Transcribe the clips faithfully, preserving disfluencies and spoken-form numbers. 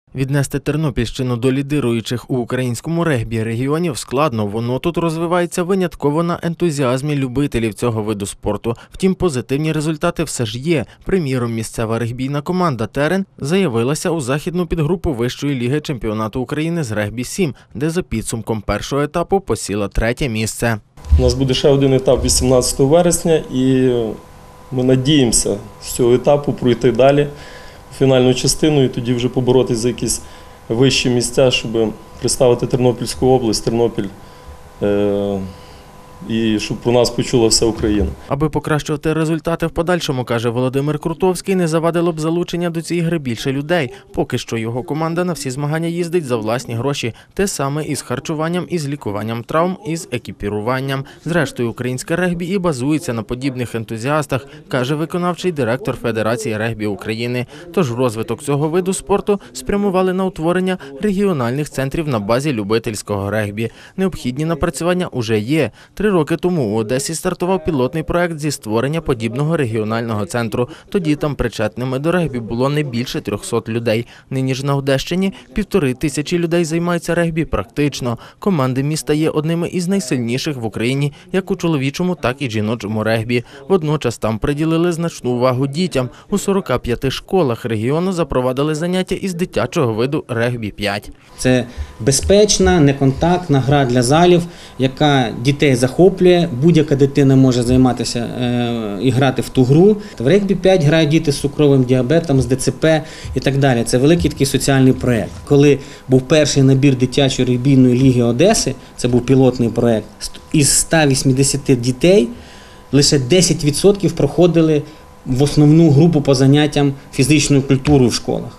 Віднести Тернопільщину до лідируючих у українському регбі регіонів складно, воно тут розвивається винятково на ентузіазмі любителів цього виду спорту. Втім, позитивні результати все ж є. Приміром, місцева регбійна команда «Терен» заявилася у західну підгрупу Вищої ліги чемпіонату України з регбі-сім, де за підсумком першого етапу посіла третє місце. У нас буде ще один етап вісімнадцятого вересня і ми надіємося з цього етапу пройти далі фінальну частину і тоді вже поборотись за якісь вищі місця, щоб представити Тернопільську область, Тернопіль, е і щоб про нас почула вся Україна. Аби покращувати результати в подальшому, каже Володимир Крутовський, не завадило б залучення до цієї гри більше людей. Поки що його команда на всі змагання їздить за власні гроші. Те саме і з харчуванням, і з лікуванням травм, і з екіпіруванням. Зрештою, українське регбі і базується на подібних ентузіастах, каже виконавчий директор Федерації регбі України. Тож розвиток цього виду спорту спрямували на утворення регіональних центрів на базі любительського регбі. Необхідні напрацювання уже є. Три роки тому у Одесі стартував пілотний проект зі створення подібного регіонального центру. Тоді там причетними до регбі було не більше трьохсот людей. Нині ж на Одещині півтори тисячі людей займаються регбі практично. Команди міста є одними із найсильніших в Україні як у чоловічому, так і жіночому регбі. Водночас там приділили значну увагу дітям. У сорока п'яти школах регіону запровадили заняття із дитячого виду регбі п'ять. Це безпечна, неконтактна гра для залів, яка дітей захоплює. Будь-яка дитина може займатися е, і грати в ту гру. В регбі п'ять грають діти з цукровим діабетом, з Д Ц П і так далі. Це великий такий соціальний проєкт. Коли був перший набір дитячої регбійної ліги Одеси, це був пілотний проєкт, із ста вісімдесяти дітей лише десять відсотків проходили в основну групу по заняттям фізичною культурою в школах.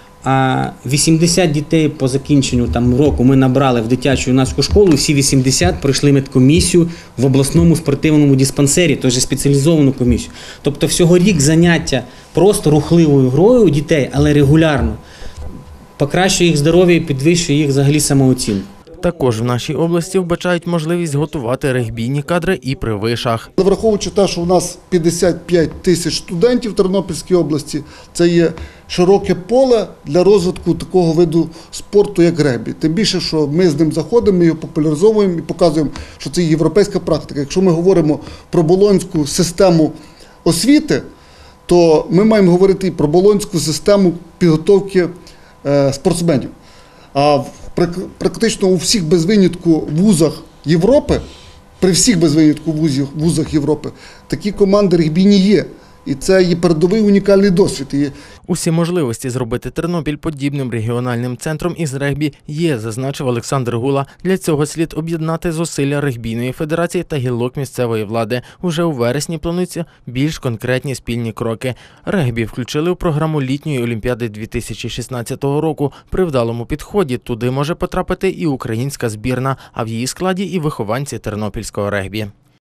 А вісімдесят дітей по закінченню там, року ми набрали в дитячу юнацьку школу, всі вісімдесят пройшли медкомісію в обласному спортивному диспансері, тож спеціалізовану комісію. Тобто всього рік заняття просто рухливою грою у дітей, але регулярно, покращує їх здоров'я і підвищує їх взагалі самооцінку. Також в нашій області вбачають можливість готувати регбійні кадри і при вишах. Враховуючи те, що у нас п'ятдесят п'ять тисяч студентів в Тернопільській області, це є широке поле для розвитку такого виду спорту, як регбі. Тим більше, що ми з ним заходимо, ми його популяризовуємо і показуємо, що це європейська практика. Якщо ми говоримо про болонську систему освіти, то ми маємо говорити і про болонську систему підготовки спортсменів. А практично у всіх без винятку вузах Європи, при всіх без винятку вузах Європи, такі команди регбійні є. І це є передовий унікальний досвід. Усі можливості зробити Тернопіль подібним регіональним центром із регбі є, зазначив Олександр Гула. Для цього слід об'єднати зусилля регбійної федерації та гілок місцевої влади. Уже у вересні плануються більш конкретні спільні кроки. Регбі включили у програму літньої олімпіади дві тисячі шістнадцятого року. При вдалому підході туди може потрапити і українська збірна, а в її складі і вихованці тернопільського регбі.